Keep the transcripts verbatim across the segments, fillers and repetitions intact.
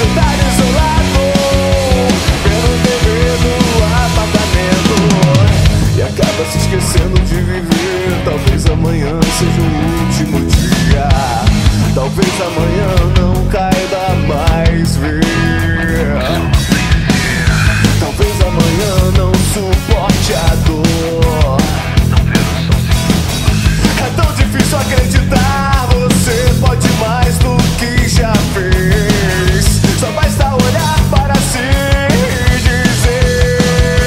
sentar isolado, vendo T V no apartamento, e acaba se esquecendo de viver. Talvez amanhã seja o último dia, talvez amanhã não caiba mais ver, talvez amanhã não suporte a dor. É tão difícil acreditar, você pode mais do que já fez. Só basta olhar para si e dizer: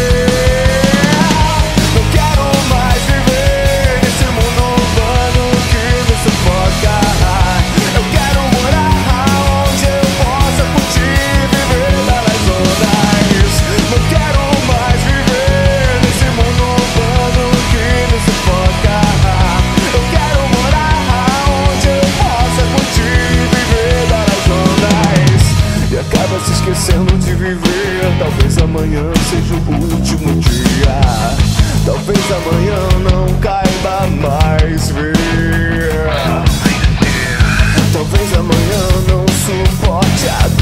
não quero mais viver nesse mundo urbano que me sufoca. Eu quero morar onde eu possa curtir, viver nas ondas. Não quero mais viver nesse mundo urbano que me sufoca. Eu quero morar onde eu possa curtir, viver nas ondas, e acaba se esquecendo de viver. Talvez amanhã seja o último dia, talvez amanhã não caiba mais ver, talvez amanhã não suporte a